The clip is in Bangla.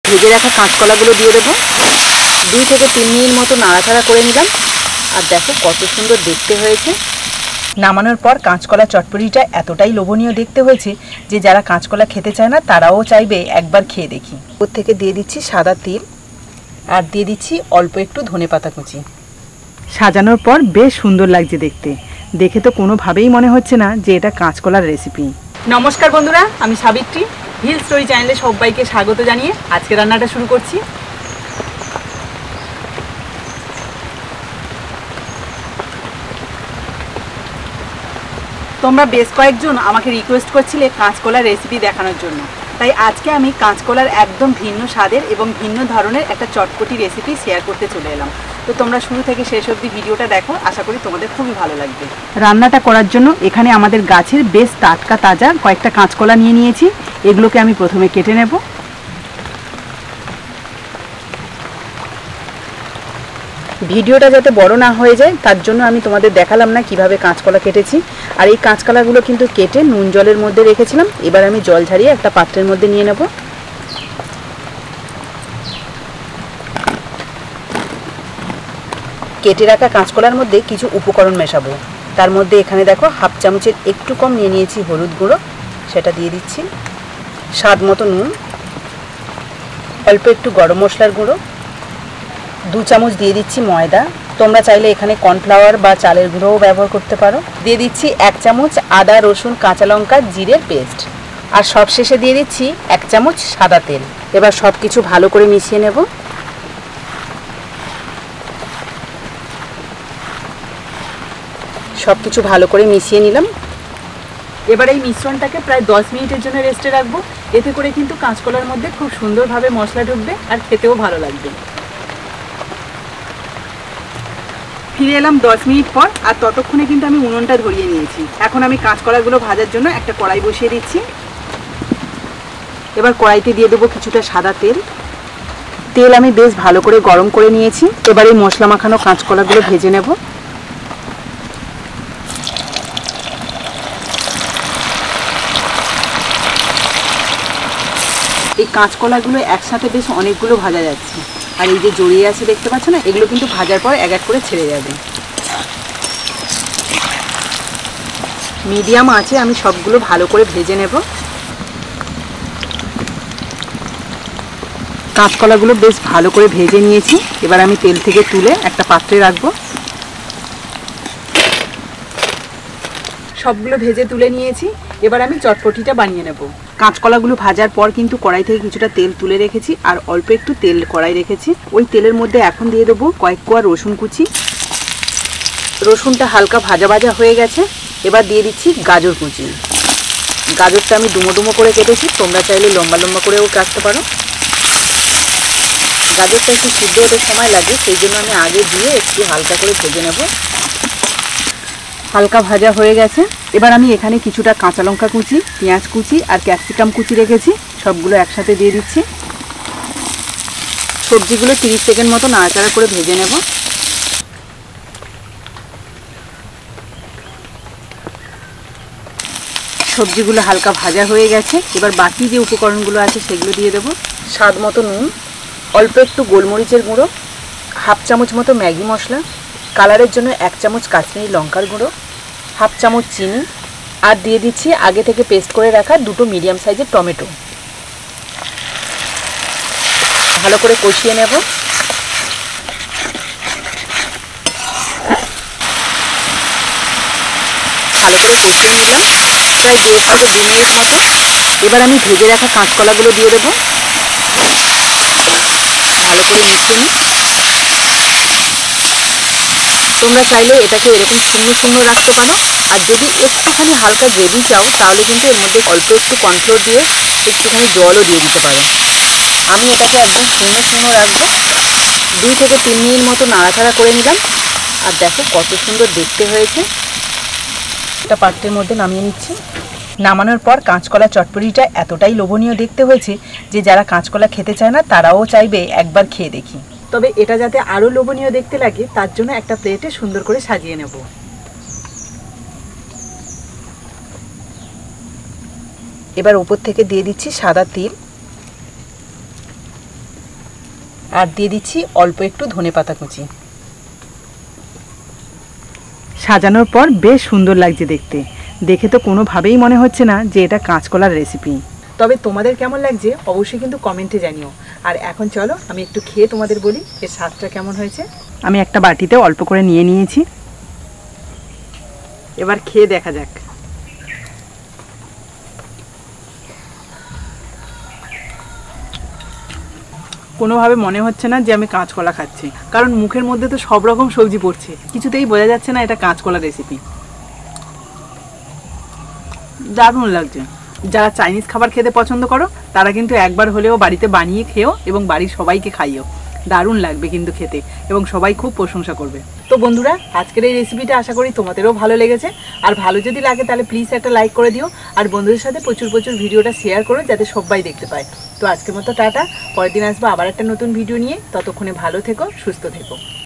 ভেজে রাখা কাঁচকলাগুলো দিয়ে দেবো। 2 থেকে 3 মিনিট মতো নাড়াচাড়া করে নিলাম। আর দেখো কত সুন্দর দেখতে হয়েছে। নামানোর পর কাঁচকলা চটপটিটা এতটাই লোভনীয় দেখতে হয়েছে যে যারা কাঁচকলা খেতে চায় না তারাও চাইবে একবার খেয়ে দেখি। ওর থেকে দিয়ে দিচ্ছি সাদা তিল আর দিয়ে দিচ্ছি অল্প একটু ধনেপাতা কুচি। সাজানোর পর বেশ সুন্দর লাগছে দেখতে। দেখে তো কোনোভাবেই মনে হচ্ছে না যে এটা কাঁচকলার রেসিপি। নমস্কার বন্ধুরা, আমি সাবিত্রী। হিল স্টোরি চ্যানেলে সবাইকে স্বাগত জানিয়ে আজকে রান্নাটা শুরু করছি। তোমরা বেশ কয়েকজন আমাকে রিকোয়েস্ট করছিলে কাঁচকলার রেসিপি দেখানোর জন্য, তাই আজকে আমি কাঁচকলার একদম ভিন্ন স্বাদের এবং ভিন্ন ধরনের একটা চটপটি রেসিপি শেয়ার করতে চলে এলাম। তো তোমরা শুরু থেকে শেষ অবধি ভিডিওটা দেখো, আশা করি তোমাদের খুবই ভালো লাগবে। রান্নাটা করার জন্য এখানে আমাদের গাছের বেশ টাটকা তাজা কয়েকটা কাঁচকলা নিয়ে নিয়েছি। এগুলোকে আমি প্রথমে কেটে নেব। ভিডিওটা যাতে বড় না হয়ে যায় তার জন্য আমি তোমাদের দেখালাম না কিভাবে কাঁচকলা কেটেছি। আর এই কাঁচকলাগুলো কিন্তু কেটে নুন জলের মধ্যে রেখেছিলাম। এবার আমি জল ঝরিয়ে একটা পাত্রের মধ্যে নিয়ে নেব। কেটে রাখা কাঁচকলার মধ্যে কিছু উপকরণ মেশাবো। তার মধ্যে এখানে দেখো হাফ চামচের একটু কম নিয়ে নিয়েছি হলুদ গুঁড়ো, সেটা দিয়ে দিচ্ছি। স্বাদ মতো নুন, অল্প একটু গরম মশলার গুঁড়ো, 2 চামচ দিয়ে দিচ্ছি ময়দা। তোমরা চাইলে এখানে কর্নফ্লাওয়ার বা চালের গুঁড়োও ব্যবহার করতে পারো। দিয়ে দিচ্ছি 1 চামচ আদা রসুন কাঁচা লঙ্কা জিরের পেস্ট। আর সবশেষে দিয়ে দিচ্ছি 1 চামচ সাদা তেল। এবার সব কিছু ভালো করে মিশিয়ে নেব। সব কিছু ভালো করে মিশিয়ে নিলাম। এবার এই মিশ্রণটাকে প্রায় 10 মিনিটের জন্য রেস্টে রাখবো। এতে করে কিন্তু কাঁচকলার মধ্যে খুব সুন্দরভাবে মশলা ঢুকবে আর খেতেও ভালো লাগবে। ফিরে এলাম 10 মিনিট পর। আর ততক্ষণে কিন্তু আমি উনুনটা ধরিয়ে নিয়েছি। এখন আমি কাঁচকলাগুলো ভাজার জন্য একটা কড়াই বসিয়ে দিচ্ছি। এবার কড়াইতে দিয়ে দেবো কিছুটা সাদা তেল। তেল আমি বেশ ভালো করে গরম করে নিয়েছি। এবার এই মশলা মাখানো কাঁচকলাগুলো ভেজে নেব। এই কাঁচকলাগুলো একসাথে বেশ অনেকগুলো ভাজা যাচ্ছে। আর এই যে জড়িয়ে আছে দেখতে পাচ্ছ না, এগুলো কিন্তু ভাজার পর এক এক করে ছেড়ে যাবে। মিডিয়াম আঁচে আমি সবগুলো ভালো করে ভেজে নেব। কাঁচকলাগুলো বেশ ভালো করে ভেজে নিয়েছি। এবার আমি তেল থেকে তুলে একটা পাত্রে রাখবো। সবগুলো ভেজে তুলে নিয়েছি। এবার আমি চটপটিটা বানিয়ে নেব। কাঁচকলাগুলো ভাজার পর কিন্তু কড়াই থেকে কিছুটা তেল তুলে রেখেছি আর অল্প একটু তেল কড়াই রেখেছি। ওই তেলের মধ্যে এখন দিয়ে দেবো কয়েক কোয়া রসুন কুচি। রসুনটা হালকা ভাজা ভাজা হয়ে গেছে। এবার দিয়ে দিচ্ছি গাজর কুচি। গাজরটা আমি ডুমো ডুমো করে কেটেছি, তোমরা চাইলে লম্বা লম্বা করেও কাটতে পারো। গাজরটা একটু সিদ্ধ হতে সময় লাগে, সেই জন্য আমি আগে দিয়ে একটু হালকা করে ভেজে নেব। হালকা ভাজা হয়ে গেছে। এবার আমি এখানে কিছুটা কাঁচা লঙ্কা কুচি, পেঁয়াজ কুচি আর ক্যাপসিকাম কুচি রেখেছি, সবগুলো একসাথে দিয়ে দিচ্ছি। সবজিগুলো 30 সেকেন্ড মতো নাড়াচাড়া করে ভেজে নেব। সবজিগুলো হালকা ভাজা হয়ে গেছে। এবার বাকি যে উপকরণগুলো আছে সেগুলো দিয়ে দেবো। স্বাদ মতো নুন, অল্প একটু গোলমরিচের গুঁড়ো, হাফ চামচ মতো ম্যাগি মশলা, কালারের জন্য 1 চামচ কাশ্মীরি লঙ্কার গুঁড়ো, হাফ চামচ চিনি আর দিয়ে দিচ্ছি আগে থেকে পেস্ট করে রাখা 2টো মিডিয়াম সাইজের টমেটো। ভালো করে কষিয়ে নেব। ভালো করে কষিয়ে নিলাম প্রায় 1.5 থেকে 2 মিনিট মতো। এবার আমি ভেজে রাখা কাঁচকলাগুলো দিয়ে দেবো। ভালো করে মিশিয়ে নিই। তোমরা চাইলে এটাকে এরকম শুকনো শুকনো রাখতে পারো। আর যদি একটুখানি হালকা গ্রেভি চাও তাহলে কিন্তু এর মধ্যে অল্প একটু কর্নফ্লোর দিয়ে একটুখানি জলও দিয়ে দিতে পারো। আমি এটাকে একদম শুকনো শুকনো রাখবো। 2 থেকে 3 মিনিট মতো নাড়াচাড়া করে নিলাম। আর দেখো কত সুন্দর দেখতে হয়েছে। একটা পাত্রের মধ্যে নামিয়ে নিচ্ছি। নামানোর পর কাঁচকলা চটপটিটা এতটাই লোভনীয় দেখতে হয়েছে যে যারা কাঁচকলা খেতে চায় না তারাও চাইবে একবার খেয়ে দেখি। তবে এটা যাতে আরও লোভনীয় দেখতে লাগে তার জন্য একটা প্লেটে সুন্দর করে সাজিয়ে নেব। এবার উপর থেকে দিয়ে দিচ্ছি সাদা তিল। আর দিয়ে দিচ্ছি অল্প একটু ধনেপাতা কুচি। সাজানোর পর বেশ সুন্দর লাগছে দেখতে, দেখে তো কোনোভাবেই মনে হচ্ছে না যে এটা কাঁচকলার রেসিপি। তবে তোমাদের কেমন লাগছে অবশ্যই কিন্তু কমেন্টে জানিও। আর এখন চলো আমি একটু খেয়ে তোমাদের বলি এর স্বাদটা কেমন হয়েছে। আমি একটা বাটিতে অল্প করে নিয়ে নিয়েছি, এবার খেয়ে দেখা যাক। কোনোভাবে মনে হচ্ছে না যে আমি কাঁচকলা খাচ্ছি, কারণ মুখের মধ্যে তো সব রকম সবজি পড়ছে, কিছুতেই বোঝা যাচ্ছে না এটা কাঁচকলা রেসিপি। দারুণ লাগছে। যারা চাইনিজ খাবার খেতে পছন্দ করো তারা কিন্তু একবার হলেও বাড়িতে বানিয়ে খেও এবং বাড়ির সবাইকে খাইও, দারুণ লাগবে কিন্তু খেতে, এবং সবাই খুব প্রশংসা করবে। তো বন্ধুরা, আজকের এই রেসিপিটা আশা করি তোমাদেরও ভালো লেগেছে। আর ভালো যদি লাগে তাহলে প্লিজ একটা লাইক করে দিও, আর বন্ধুদের সাথে প্রচুর প্রচুর ভিডিওটা শেয়ার করো যাতে সবাই দেখতে পায়। তো আজকের মতো টাটা, পরের দিন আসবো আবার একটা নতুন ভিডিও নিয়ে। ততক্ষণে ভালো থেকো, সুস্থ থেকো।